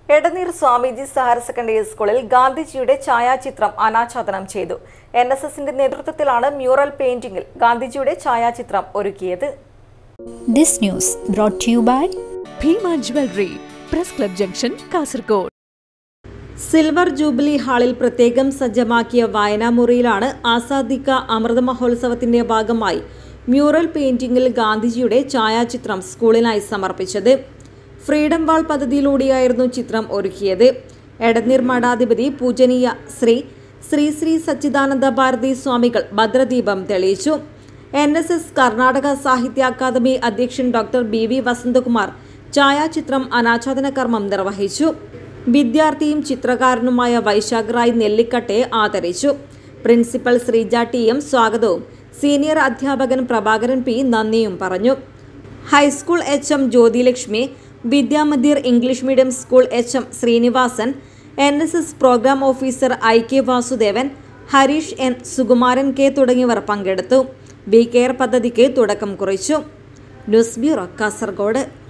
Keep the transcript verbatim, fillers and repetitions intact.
Edneer Swamijis higher secondary സ്കൂളിൽ ഗാന്ധിജിയുടെ ഛായാചിത്രം അനാച്ഛാദനം ചെയ്തു. എൻ എസ് എസിന്റെ നേതൃത്വത്തിലാണ് മ്യൂറൽ പെയിന്റിംഗിൽ ഗാന്ധിജിയുടെ ഛായാചിത്രം ഒരുക്കിയത്. This news brought to you by Bhima Jewelry, Press Club Junction, Kasaragod. Silver jubilee ഹാളിൽ പ്രത്യേകം സജ്ജമാക്കിയ വായനാമുറിയിലാണ് ആസാദി കാ അമൃത മഹോത്സവത്തിന്റെ ഭാഗമായി മ്യൂറൽ പെയിന്റിംഗിൽ ഗാന്ധിജിയുടെ ഛായാചിത്രം സ്കൂളിനായി സമർപ്പിച്ചത്. ഫ്രീഡം വാൾ പദ്ധതിയിലൂടെയായിരുന്നു ചിത്രം ഒരുക്കിയത്. എടനീർ മഠാധിപതി പൂജനീയ ശ്രീ ശ്രീ ശ്രീ സച്ചിദാനന്ദ ഭാരതി സ്വാമികൾ ഭദ്രദീപം തെളിയിച്ചു. N S S Karnataka Sahitya Akademi അധ്യക്ഷൻ ഡോക്ടർ ബി വി വസന്തകുമാർ ഛായാചിത്രം അനാച്ഛാദന കർമ്മം നിർവഹിച്ചു. വിദ്യാർത്ഥിയും ചിത്രകാരനുമായ വൈശാഖ് റായ് നെല്ലിക്കട്ടെ ആദരിച്ചു. പ്രിൻസിപ്പൽ ശ്രീജ ടി എം സ്വാഗതവും സീനിയർ അധ്യാപകൻ പ്രഭാകരൻ പി നന്ദിയും പറഞ്ഞു. High school H M Jyothilakshmi, Vidyamandir English medium school H M Srinivasan, N S S programme officer I K Vasudevan, Harish N, Sukumaran K തുടങ്ങിയവർ പങ്കെടുത്തു. ബി കെയർ പദ്ധതിക്ക് തുടക്കം കുറിച്ചു. News bureau, Kasaragod.